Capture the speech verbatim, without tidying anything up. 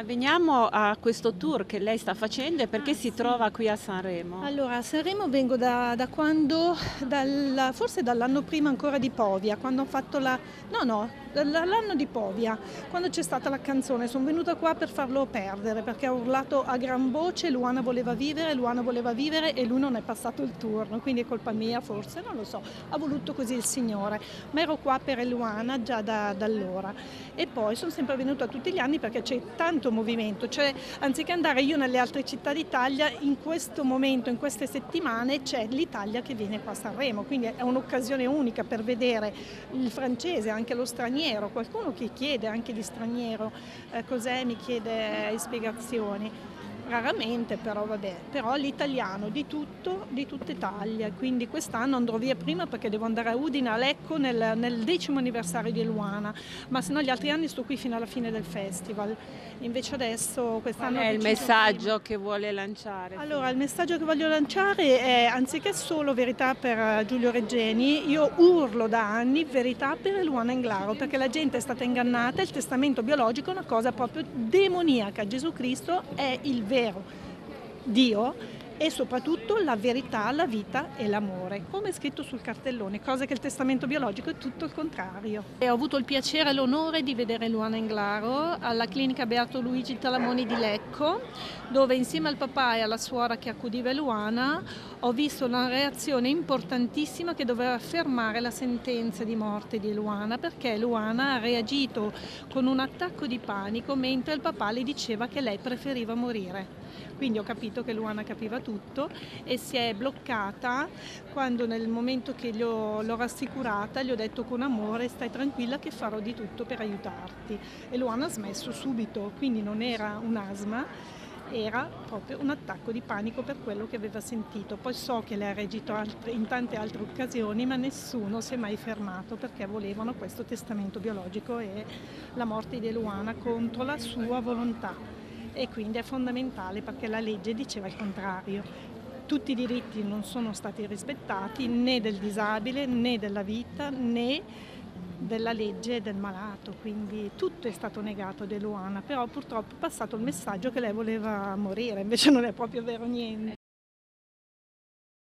Ma veniamo a questo tour che lei sta facendo e perché Ah, si sì. trova qui a Sanremo? Allora, a Sanremo vengo da, da quando, dal- forse dall'anno prima ancora di Povia, quando ho fatto la, no no, dall'anno di Povia, quando c'è stata la canzone, sono venuta qua per farlo perdere, perché ha urlato a gran voce, Luana voleva vivere, Luana voleva vivere e lui non è passato il turno, quindi è colpa mia forse, non lo so, ha voluto così il Signore, ma ero qua per Luana già da, da allora e poi sono sempre venuta tutti gli anni perché c'è tanto movimento, cioè anziché andare io nelle altre città d'Italia, in questo momento, in queste settimane, c'è l'Italia che viene qua a Sanremo, quindi è un'occasione unica per vedere il francese, anche lo straniero, qualcuno che chiede anche di straniero eh, cos'è, mi chiede spiegazioni. Raramente però vabbè, però l'italiano di tutto, di tutta Italia, quindi quest'anno andrò via prima perché devo andare a Udine, a Lecco nel, nel decimo anniversario di Luana, ma se no gli altri anni sto qui fino alla fine del festival, invece adesso Qual quest'anno ho è il deciso prima. messaggio che vuole lanciare? Allora, il Finora? messaggio che voglio lanciare è, anziché solo verità per eh, Giulio Regeni, io urlo da anni verità per Luana Englaro, perché la gente è stata ingannata, il testamento biologico è una cosa proprio demoniaca, Gesù Cristo è il vero Dio e soprattutto la verità, la vita e l'amore, come è scritto sul cartellone, cosa che il testamento biologico è tutto il contrario. E ho avuto il piacere e l'onore di vedere Luana Englaro alla clinica Beato Luigi Talamoni di Lecco, dove insieme al papà e alla suora che accudiva Luana ho visto una reazione importantissima che doveva fermare la sentenza di morte di Luana, perché Luana ha reagito con un attacco di panico mentre il papà le diceva che lei preferiva morire. Quindi ho capito che Luana capiva tutto e si è bloccata quando nel momento che gli ho- l'ho rassicurata gli ho detto con amore stai tranquilla che farò di tutto per aiutarti. E Luana ha smesso subito, quindi non era un asma, era proprio un attacco di panico per quello che aveva sentito. Poi so che lei ha reagito altre- in tante altre occasioni, ma nessuno si è mai fermato perché volevano questo testamento biologico e la morte di Luana contro la sua volontà. E quindi è fondamentale perché la legge diceva il contrario. Tutti i diritti non sono stati rispettati né del disabile né della vita né della legge e del malato, quindi tutto è stato negato a Luana, però purtroppo è passato il messaggio che lei voleva morire, invece non è proprio vero niente.